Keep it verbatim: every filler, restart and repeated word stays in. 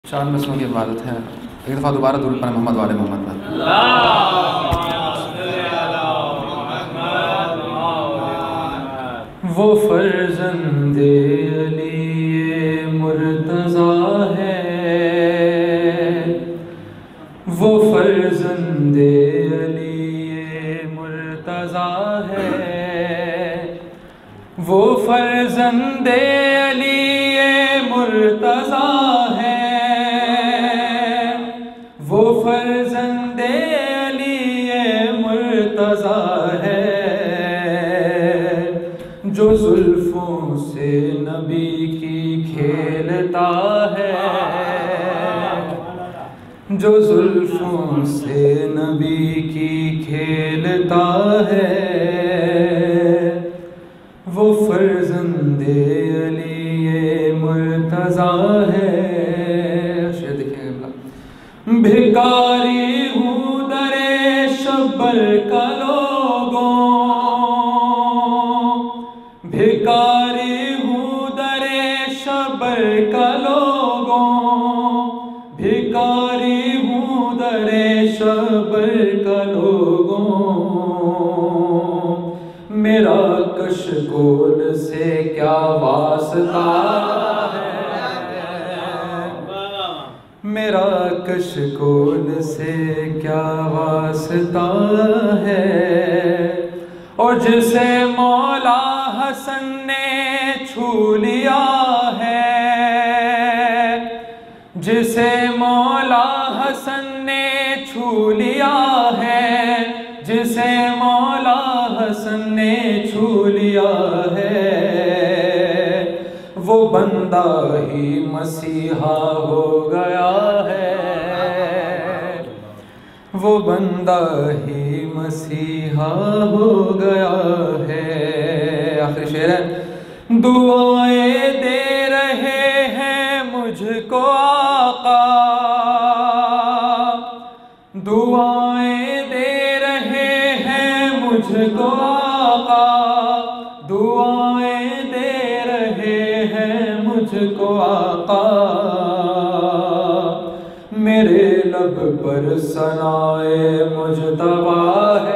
चांद बसों की इबादत है। एक दफ़ा दोबारा दुरूद पढ़ें मोहम्मद वाले मोहम्मद पर। वो फर्जंदे अली मुर्तज़ा है, वो फर्जंदे अली मुर्तज़ा है, वो फर्जंदे अली मुर्तज़ा है, वो फर्जंदे अली मुर्तज़ा है, जो जुल्फों से नबी की खेलता है, जो जुल्फों से नबी की खेलता है, वो फर्जंदे अली मुर्तज़ा है। शेर देखिएगा, भिखारी हूँ दरे शब्बर का लोगों, भिखारी हूँ दरे शब्बर का लोगों, भिखारी हूँ दरे शब्बर का लोगों, मेरा कशकोल से क्या वास्ता है, मेरा कशकोल से क्या वास्ता है, और जिसे मौला हसन ने छू लिया है, जिसे मौला हसन ने छू लिया है, जिसे मौला हसन ने छू लिया है, वो बंदा ही मसीहा हो गया है, वो बंदा ही मसीहा हो गया है। आखिरी शेर है, दुआएं दे रहे हैं मुझको आका, दुआएं दे रहे हैं मुझको आका, दुआएं दे रहे हैं मुझको आका, मेरे लब पर सनाए मुजतबा है,